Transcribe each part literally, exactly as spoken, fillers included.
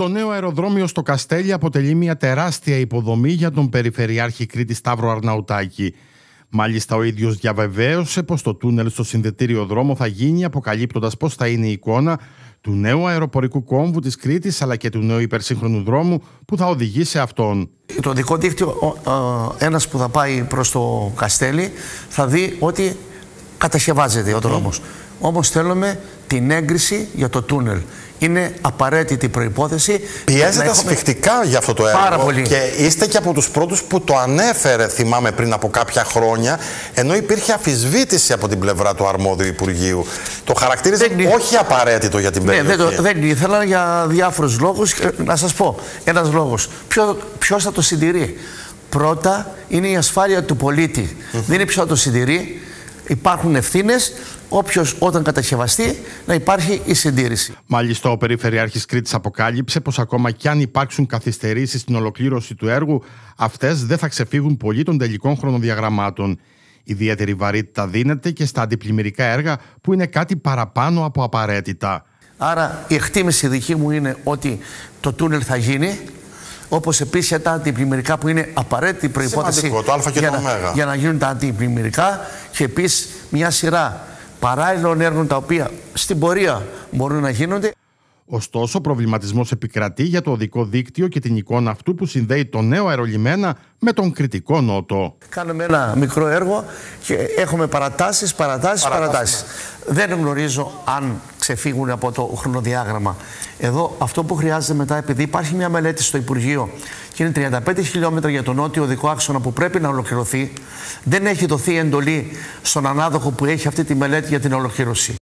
Το νέο αεροδρόμιο στο Καστέλι αποτελεί μια τεράστια υποδομή για τον Περιφερειάρχη Κρήτης Σταύρο Αρναουτάκη. Μάλιστα, ο ίδιος διαβεβαίωσε πως το τούνελ στο συνδετήριο δρόμο θα γίνει, αποκαλύπτοντας πως θα είναι η εικόνα του νέου αεροπορικού κόμβου της Κρήτης αλλά και του νέου υπερσύγχρονου δρόμου που θα οδηγεί σε αυτόν. Το οδικό δίκτυο, ένας που θα πάει προς το Καστέλι θα δει ότι κατασκευάζεται ο δρόμος. Mm. Όμως θέλουμε την έγκριση για το τούνελ. Είναι απαραίτητη προϋπόθεση. Πιέζεται έχουμε... σφιχτικά για αυτό το έργο. Πάρα πολύ. Και είστε και από τους πρώτους που το ανέφερε, θυμάμαι, πριν από κάποια χρόνια, ενώ υπήρχε αμφισβήτηση από την πλευρά του αρμόδιου Υπουργείου. Το χαρακτήριζε δεν... όχι απαραίτητο για την περιοχή. Ναι, δεν, το, δεν ήθελα για διάφορους λόγους. Να σας πω, ένας λόγος. Ποιο, ποιος θα το συντηρεί? Πρώτα είναι η ασφάλεια του πολίτη. Mm-hmm. Δεν είναι ποιος θα το συντηρεί. Υπάρχουν ευθύνες. Όποιος όταν κατασκευαστεί να υπάρχει η συντήρηση. Μάλιστα, ο Περιφερειάρχης Κρήτης αποκάλυψε πως ακόμα κι αν υπάρξουν καθυστερήσεις στην ολοκλήρωση του έργου, αυτές δεν θα ξεφύγουν πολύ των τελικών χρονοδιαγραμμάτων. Ιδιαίτερη βαρύτητα δίνεται και στα αντιπλημμυρικά έργα που είναι κάτι παραπάνω από απαραίτητα. Άρα η εκτίμηση δική μου είναι ότι το τούνελ θα γίνει, όπως επίσης τα αντιπλημμυρικά που είναι απαραίτητη προϋπόθεση σημαντικό, το α και για, το να, για να γίνουν τα αντιπλημμυρικά, και επίσης μια σειρά παράλληλων έργων τα οποία στην πορεία μπορούν να γίνονται. Ωστόσο, προβληματισμός επικρατεί για το οδικό δίκτυο και την εικόνα αυτού που συνδέει το νέο αερολιμένα με τον Κρητικό Νότο. Κάνουμε ένα μικρό έργο και έχουμε παρατάσεις, παρατάσεις, παρατάσεις. Δεν γνωρίζω αν ξεφύγουν από το χρονοδιάγραμμα. Εδώ αυτό που χρειάζεται μετά, επειδή υπάρχει μια μελέτη στο Υπουργείο και είναι τριάντα πέντε χιλιόμετρα για τον νότιο οδικό άξονα που πρέπει να ολοκληρωθεί, δεν έχει δοθεί εντολή στον ανάδοχο που έχει αυτή τη μελέτη για την ολοκλήρωση.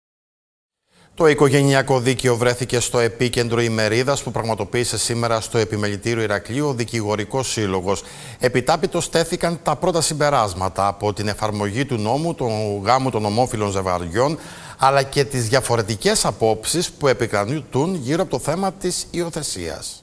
Το οικογενειακό δίκαιο βρέθηκε στο επίκεντρο ημερίδας που πραγματοποίησε σήμερα στο Επιμελητήριο Ηρακλείου ο Δικηγορικός Σύλλογος. Επιτάπητος τέθηκαν τα πρώτα συμπεράσματα από την εφαρμογή του νόμου του γάμου των ομόφυλων ζευγαριών, αλλά και τις διαφορετικές απόψεις που επικρατούν γύρω από το θέμα της υιοθεσίας.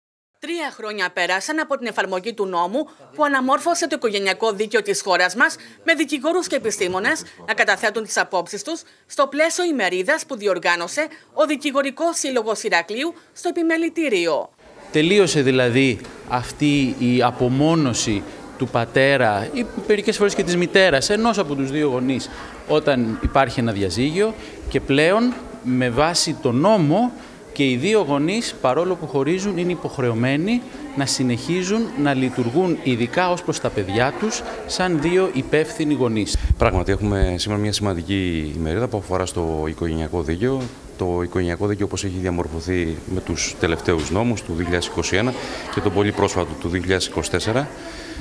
Τρία χρόνια πέρασαν από την εφαρμογή του νόμου που αναμόρφωσε το οικογενειακό δίκαιο της χώρας μας, με δικηγόρους και επιστήμονες να καταθέτουν τις απόψεις τους στο πλαίσιο ημερίδας που διοργάνωσε ο Δικηγορικός Σύλλογος Ηρακλείου στο Επιμελητήριο. Τελείωσε δηλαδή αυτή η απομόνωση του πατέρα ή μερικές φορές και της μητέρας, ενός από τους δύο γονείς, όταν υπάρχει ένα διαζύγιο, και πλέον με βάση το νόμο και οι δύο γονείς, παρόλο που χωρίζουν, είναι υποχρεωμένοι να συνεχίζουν να λειτουργούν, ειδικά ως προς τα παιδιά τους, σαν δύο υπεύθυνοι γονείς. Πράγματι, έχουμε σήμερα μια σημαντική ημερίδα που αφορά στο οικογενειακό δίκαιο. Το οικογενειακό δίκαιο, όπως έχει διαμορφωθεί με τους τελευταίους νόμους του δύο χιλιάδες είκοσι ένα και το πολύ πρόσφατο του δύο χιλιάδες είκοσι τέσσερα,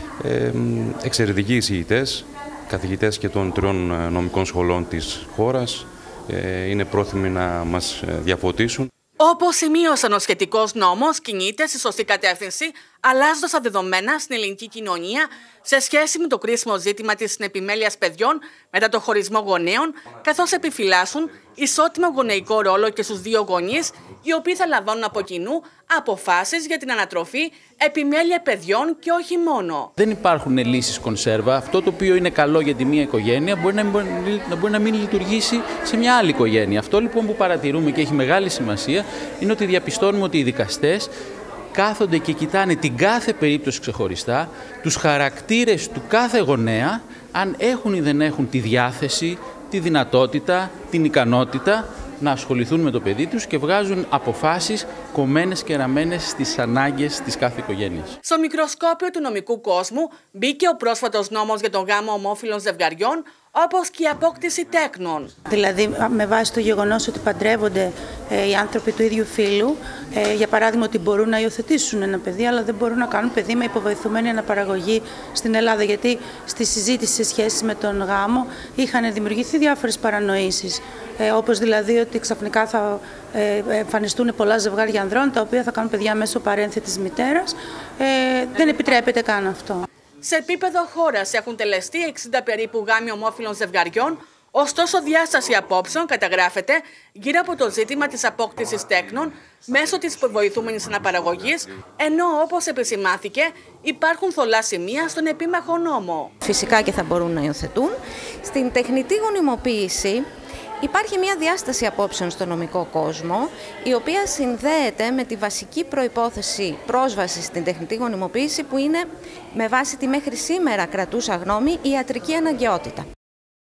ε, εξαιρετικοί εισηγητές, καθηγητές και των τριών νομικών σχολών της χώρας, ε, είναι πρόθυμοι να μας διαφωτίσουν. Όπως σημείωσαν, ο σχετικός νόμος κινείται στη σωστή κατεύθυνση, αλλάζοντας τα δεδομένα στην ελληνική κοινωνία σε σχέση με το κρίσιμο ζήτημα της συνεπιμέλειας παιδιών μετά το χωρισμό γονέων, καθώς επιφυλάσσουν ισότιμο γονεϊκό ρόλο και στους δύο γονείς, οι οποίοι θα λαμβάνουν από κοινού αποφάσεις για την ανατροφή, επιμέλεια παιδιών και όχι μόνο. Δεν υπάρχουν λύσεις κονσέρβα. Αυτό το οποίο είναι καλό για τη μία οικογένεια μπορεί να, μπορεί, να μπορεί να μην λειτουργήσει σε μια άλλη οικογένεια. Αυτό λοιπόν που παρατηρούμε και έχει μεγάλη σημασία είναι ότι διαπιστώνουμε ότι οι δικαστές κάθονται και κοιτάνε την κάθε περίπτωση ξεχωριστά, τους χαρακτήρες του κάθε γονέα, αν έχουν ή δεν έχουν τη διάθεση, τη δυνατότητα, την ικανότητα να ασχοληθούν με το παιδί τους και βγάζουν αποφάσεις κομμένες και ραμμένες στις ανάγκες της κάθε οικογένειας. Στο μικροσκόπιο του νομικού κόσμου μπήκε ο πρόσφατος νόμος για τον γάμο ομόφυλων ζευγαριών, όπως και η απόκτηση τέκνων. Δηλαδή, με βάση το γεγονός ότι παντρεύονται ε, οι άνθρωποι του ίδιου φύλου, ε, για παράδειγμα ότι μπορούν να υιοθετήσουν ένα παιδί, αλλά δεν μπορούν να κάνουν παιδί με υποβοηθουμένη αναπαραγωγή στην Ελλάδα. Γιατί στη συζήτηση σε σχέση με τον γάμο είχαν δημιουργηθεί διάφορες παρανοήσεις. Ε, όπως δηλαδή ότι ξαφνικά θα ε, εμφανιστούν πολλά ζευγάρια ανδρών, τα οποία θα κάνουν παιδιά μέσω παρένθετης μητέρας. Ε, δεν επιτρέπεται καν αυτό. Σε επίπεδο χώρας έχουν τελεστεί εξήντα περίπου γάμοι ομόφυλων ζευγαριών, ωστόσο διάσταση απόψεων καταγράφεται γύρω από το ζήτημα της απόκτησης τέκνων μέσω της βοηθούμενης αναπαραγωγής, ενώ όπως επισημάθηκε υπάρχουν θολά σημεία στον επίμαχο νόμο. Φυσικά και θα μπορούν να υιοθετούν. Στην τεχνητή γονιμοποίηση Υπάρχει μια διάσταση απόψεων στο νομικό κόσμο, η οποία συνδέεται με τη βασική προϋπόθεση πρόσβασης στην τεχνητή γονιμοποίηση, που είναι με βάση τη μέχρι σήμερα κρατούσα γνώμη η ιατρική αναγκαιότητα.